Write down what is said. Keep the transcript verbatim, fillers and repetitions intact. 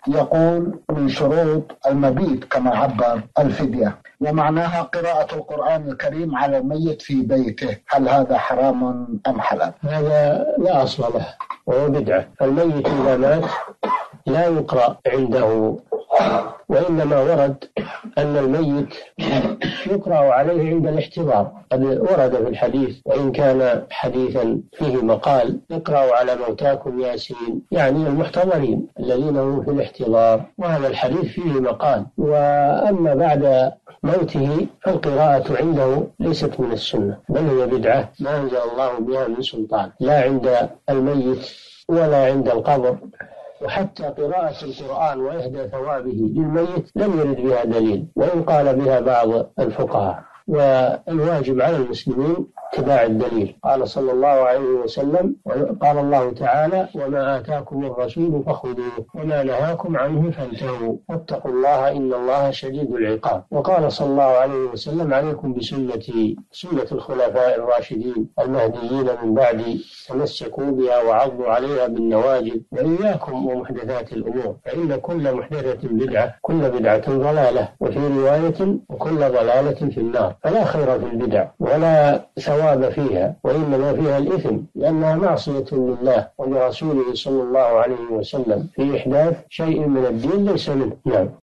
يقول من شروط المبيت كما عبر الفدية، ومعناها قراءة القرآن الكريم على الميت في بيته، هل هذا حرام أم حلال؟ هذا لا أصل له وهو بدعة. الميت إذا مات لا يقرأ عنده، وإنما ورد أن الميت يقرأ عليه عند الاحتضار، قد ورد في الحديث وإن كان حديثا فيه مقال: اقرأوا على موتاكم ياسين، يعني المحتضرين الذين هم في الاحتضار، وهذا الحديث فيه مقال. وأما بعد موته فالقراءة عنده ليست من السنة، بل هي بدعة ما أنزل الله بها من سلطان، لا عند الميت ولا عند القبر. وحتى قراءة القرآن وإهدى ثوابه للميت لم يرد بها دليل، وإن قال بها بعض الفقهاء. والواجب على المسلمين اتباع الدليل. قال صلى الله عليه وسلم، قال الله تعالى: وما آتاكم الرسول فخذوه وما نهاكم عنه فانتهوا واتقوا الله إن الله شديد العقاب. وقال صلى الله عليه وسلم: عليكم بسنتي سنة الخلفاء الراشدين المهديين من بعدي، تمسكوا بها وعضوا عليها بالنواجذ، وإياكم ومحدثات الأمور، فإن كل محدثة بدعة كل بدعة ضلالة، وفي رواية وكل ضلالة في النار. فلا خير في البدع ولا ثواب فيها، وإنما فيها الإثم، لأنها معصية لله ولرسوله صلى الله عليه وسلم في إحداث شيء من الدين ليس منه. نعم.